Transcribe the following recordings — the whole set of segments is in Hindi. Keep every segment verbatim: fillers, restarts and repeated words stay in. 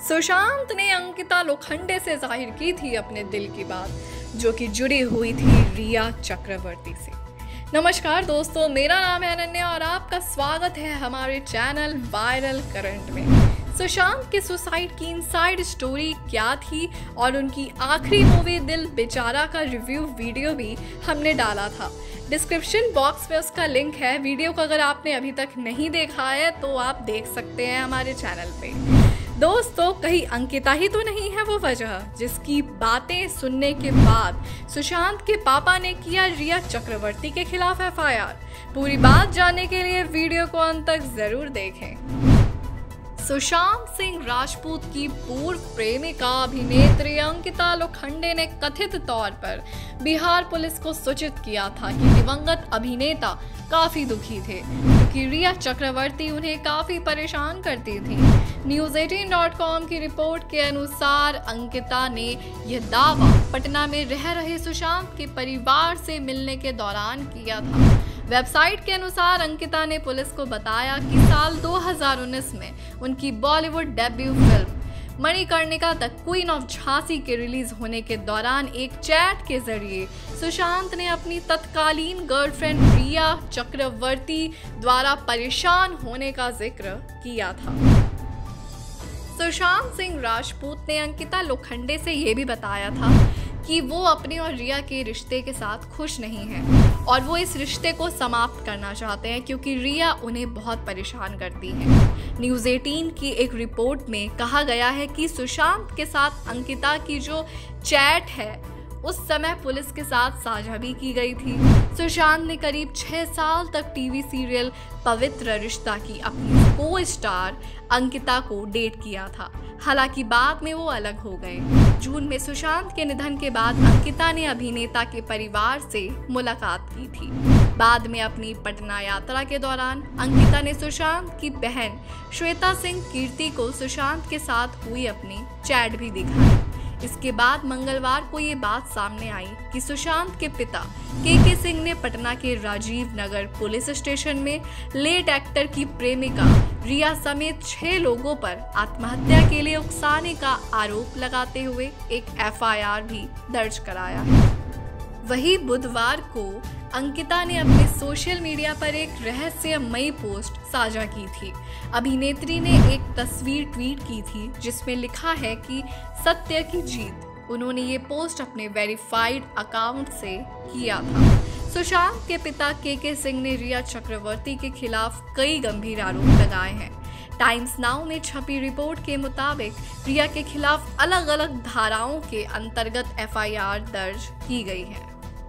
सुशांत ने अंकिता लोखंडे से जाहिर की थी अपने दिल की बात, जो कि जुड़ी हुई थी रिया चक्रवर्ती से। नमस्कार दोस्तों, मेरा नाम है अनन्या और आपका स्वागत है हमारे चैनल वायरल करंट में। सुशांत के सुसाइड की इनसाइड स्टोरी क्या थी और उनकी आखिरी मूवी दिल बेचारा का रिव्यू वीडियो भी हमने डाला था। डिस्क्रिप्शन बॉक्स में उसका लिंक है। वीडियो को अगर आपने अभी तक नहीं देखा है तो आप देख सकते हैं हमारे चैनल पे। दोस्तों, कहीं अंकिता ही तो नहीं है वो वजह जिसकी बातें सुनने के बाद सुशांत के पापा ने किया रिया चक्रवर्ती के खिलाफ एफ आई आर। पूरी बात जानने के लिए वीडियो को अंत तक जरूर देखें। सुशांत सिंह राजपूत की पूर्व प्रेमिका अभिनेत्री अंकिता लोखंडे ने कथित तौर पर बिहार पुलिस को सूचित किया था कि दिवंगत अभिनेता काफी दुखी थे क्योंकि रिया चक्रवर्ती उन्हें काफी परेशान करती थी। न्यूज़ अठारह डॉट कॉम की रिपोर्ट के अनुसार अंकिता ने यह दावा पटना में रह रहे सुशांत के परिवार से मिलने के दौरान किया था। वेबसाइट के अनुसार अंकिता ने पुलिस को बताया कि साल दो हज़ार उन्नीस में उनकी Bollywood debut film Manikarnika the queen of Jhansi के रिलीज होने के दौरान एक चैट के जरिए सुशांत ने अपनी तत्कालीन गर्लफ्रेंड रिया चक्रवर्ती द्वारा परेशान होने का जिक्र किया था। सुशांत सिंह राजपूत ने अंकिता लोखंडे से यह भी बताया था कि वो अपने और रिया के रिश्ते के साथ खुश नहीं हैं और वो इस रिश्ते को समाप्त करना चाहते हैं क्योंकि रिया उन्हें बहुत परेशान करती है। न्यूज़ अठारह की एक रिपोर्ट में कहा गया है कि सुशांत के साथ अंकिता की जो चैट है उस समय पुलिस के साथ साझा भी की गई थी। सुशांत ने करीब छह साल तक टीवी सीरियल पवित्र रिश्ता की अपनी को स्टार अंकिता को डेट किया था। हालांकि बाद में वो अलग हो गए। जून में सुशांत के निधन के बाद अंकिता ने अभिनेता के परिवार से मुलाकात की थी। बाद में अपनी पटना यात्रा के दौरान अंकिता ने सुशांत की बहन श्वेता सिंह कीर्ति को सुशांत के साथ हुई अपनी चैट भी दिखाई। इसके बाद मंगलवार को ये बात सामने आई कि सुशांत के पिता के के सिंह ने पटना के राजीव नगर पुलिस स्टेशन में लेट एक्टर की प्रेमिका रिया समेत छह लोगों पर आत्महत्या के लिए उकसाने का आरोप लगाते हुए एक एफ आई आर भी दर्ज कराया है। वही बुधवार को अंकिता ने अपने सोशल मीडिया पर एक रहस्यमयी पोस्ट साझा की थी। अभिनेत्री ने एक तस्वीर ट्वीट की थी जिसमें लिखा है कि सत्य की जीत। उन्होंने ये पोस्ट अपने वेरीफाइड अकाउंट से किया था। सुशांत के पिता के के सिंह ने रिया चक्रवर्ती के खिलाफ कई गंभीर आरोप लगाए हैं। टाइम्स नाउ में छपी रिपोर्ट के मुताबिक रिया के खिलाफ अलग अलग धाराओं के अंतर्गत एफ आई आर दर्ज की गई है।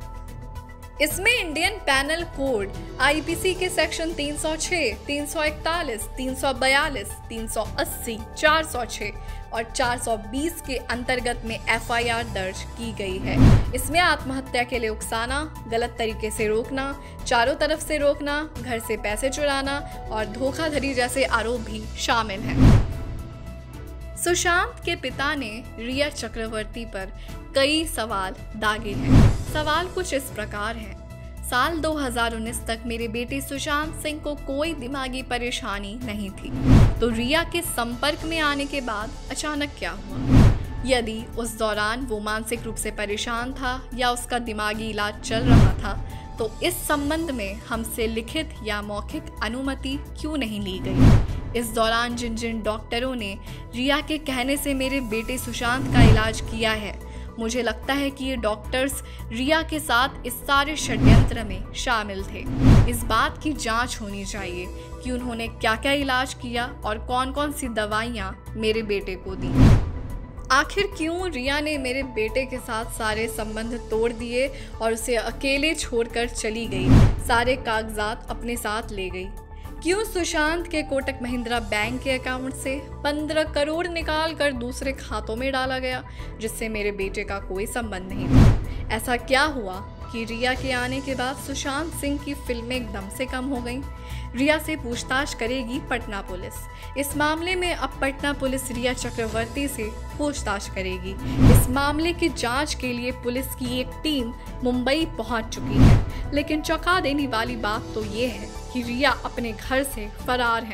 इसमें Indian penal code I P C के सेक्शन तीन सौ छह, तीन सौ इकतालीस, तीन सौ बयालीस, तीन सौ अस्सी, चार सौ छह और चार सौ बीस के अंतर्गत में एफ आई आर दर्ज की गई है। इसमें आत्महत्या के लिए उकसाना, गलत तरीके से रोकना, चारों तरफ से रोकना, घर से पैसे चुराना और धोखाधड़ी जैसे आरोप भी शामिल हैं। सुशांत के पिता ने रिया चक्रवर्ती पर कई सवाल दागे हैं। सवाल कुछ इस प्रकार है। साल दो हज़ार उन्नीस तक मेरे बेटे सुशांत सिंह को कोई दिमागी परेशानी नहीं थी, तो रिया के संपर्क में आने के बाद अचानक क्या हुआ? यदि उस दौरान वो मानसिक रूप से परेशान था या उसका दिमागी इलाज चल रहा था तो इस संबंध में हमसे लिखित या मौखिक अनुमति क्यों नहीं ली गई? इस दौरान जिन जिन डॉक्टरों ने रिया के कहने से मेरे बेटे सुशांत का इलाज किया है, मुझे लगता है कि ये डॉक्टर्स रिया के साथ इस सारे षड्यंत्र में शामिल थे। इस बात की जांच होनी चाहिए कि उन्होंने क्या क्या इलाज किया और कौन कौन सी दवाइयाँ मेरे बेटे को दी। आखिर क्यों रिया ने मेरे बेटे के साथ सारे संबंध तोड़ दिए और उसे अकेले छोड़कर चली गई, सारे कागजात अपने साथ ले गई? क्यों सुशांत के कोटक महिंद्रा बैंक के अकाउंट से पंद्रह करोड़ निकाल कर दूसरे खातों में डाला गया जिससे मेरे बेटे का कोई संबंध नहीं था? ऐसा क्या हुआ कि रिया के आने के बाद सुशांत सिंह की फिल्में एकदम से कम हो गईं? रिया से पूछताछ करेगी पटना पुलिस। इस मामले में अब पटना पुलिस रिया चक्रवर्ती से पूछताछ करेगी। इस मामले की जांच के लिए पुलिस की एक टीम मुंबई पहुंच चुकी है, लेकिन चौंका देने वाली बात तो ये है कि रिया अपने घर से फरार है।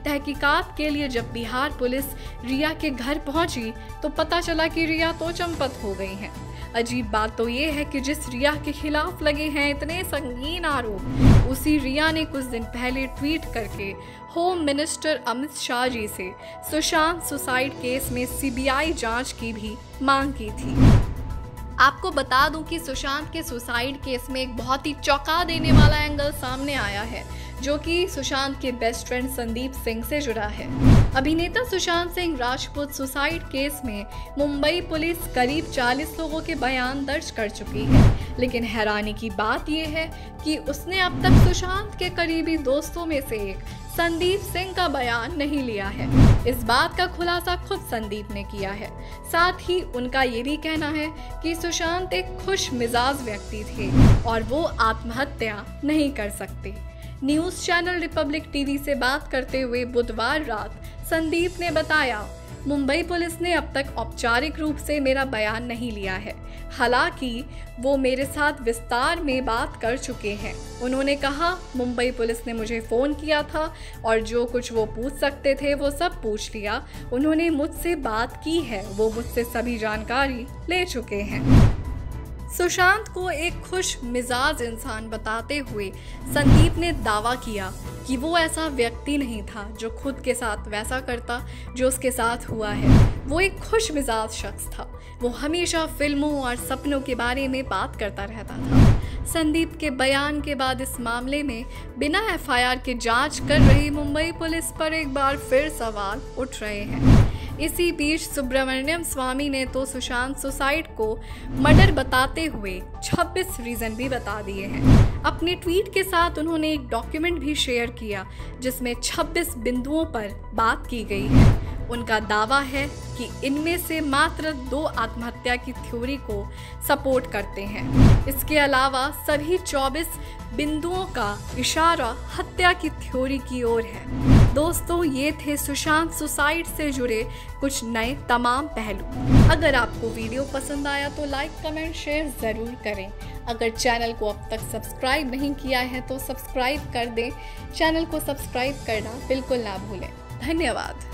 तहकीकात के लिए जब बिहार पुलिस रिया के घर पहुंची तो पता चला कि रिया तो चंपत हो गई हैं। अजीब बात तो ये है कि जिस रिया के खिलाफ लगे हैं इतने संगीन आरोप, उसी रिया ने कुछ दिन पहले ट्वीट करके होम मिनिस्टर अमित शाह जी से सुशांत सुसाइड केस में सीबीआई जांच की भी मांग की थी। आपको बता दूं कि सुशांत के सुसाइड केस में एक बहुत ही चौंका देने वाला एंगल सामने आया है, जो कि सुशांत के बेस्ट फ्रेंड संदीप सिंह से जुड़ा है। अभिनेता सुशांत सिंह राजपूत सुसाइड केस में मुंबई पुलिस करीब चालीस लोगों के बयान दर्ज कर चुकी है, लेकिन हैरानी की बात यह है कि उसने अब तक सुशांत के करीबी दोस्तों में से एक संदीप सिंह का बयान नहीं लिया है। इस बात का खुलासा खुद संदीप ने किया है। साथ ही उनका ये भी कहना है कि सुशांत एक खुश मिजाज व्यक्ति थे और वो आत्महत्या नहीं कर सकते। न्यूज चैनल रिपब्लिक टीवी से बात करते हुए बुधवार रात संदीप ने बताया, मुंबई पुलिस ने अब तक औपचारिक रूप से मेरा बयान नहीं लिया है, हालांकि वो मेरे साथ विस्तार में बात कर चुके हैं। उन्होंने कहा, मुंबई पुलिस ने मुझे फ़ोन किया था और जो कुछ वो पूछ सकते थे वो सब पूछ लिया। उन्होंने मुझसे बात की है, वो मुझसे सभी जानकारी ले चुके हैं। सुशांत को एक खुश मिजाज इंसान बताते हुए संदीप ने दावा किया कि वो ऐसा व्यक्ति नहीं था जो खुद के साथ वैसा करता जो उसके साथ हुआ है। वो एक खुश मिजाज शख्स था। वो हमेशा फिल्मों और सपनों के बारे में बात करता रहता था। संदीप के बयान के बाद इस मामले में बिना एफ आई आर के जांच कर रही मुंबई पुलिस पर एक बार फिर सवाल उठ रहे हैं। इसी बीच सुब्रमण्यम स्वामी ने तो सुशांत सुसाइड को मर्डर बताते हुए छब्बीस रीजन भी बता दिए हैं। अपने ट्वीट के साथ उन्होंने एक डॉक्यूमेंट भी शेयर किया जिसमें छब्बीस बिंदुओं पर बात की गई है। उनका दावा है कि इनमें से मात्र दो आत्महत्या की थ्योरी को सपोर्ट करते हैं। इसके अलावा सभी चौबीस बिंदुओं का इशारा हत्या की थ्योरी की ओर है। दोस्तों, ये थे सुशांत सुसाइड से जुड़े कुछ नए तमाम पहलू। अगर आपको वीडियो पसंद आया तो लाइक, कमेंट, शेयर ज़रूर करें। अगर चैनल को अब तक सब्सक्राइब नहीं किया है तो सब्सक्राइब कर दें। चैनल को सब्सक्राइब करना बिल्कुल ना भूलें। धन्यवाद।